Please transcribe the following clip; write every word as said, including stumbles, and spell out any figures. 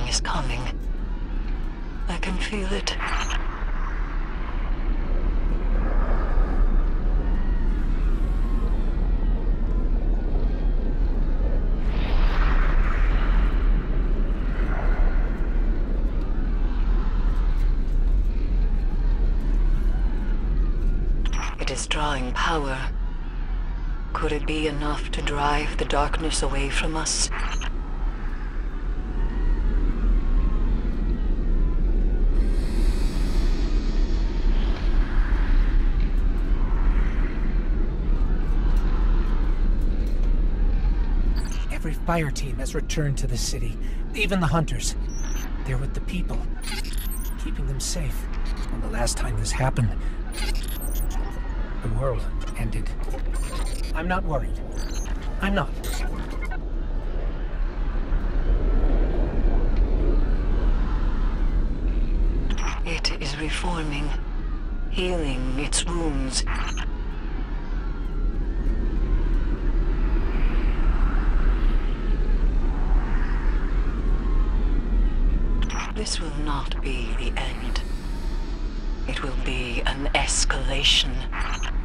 is coming. I can feel it. It is drawing power. Could it be enough to drive the darkness away from us? Every fire team has returned to the city, even the hunters. They're with the people, keeping them safe. When the last time this happened, the world ended. I'm not worried. I'm not. It is reforming, healing its wounds. This will not be the end. It will be an escalation.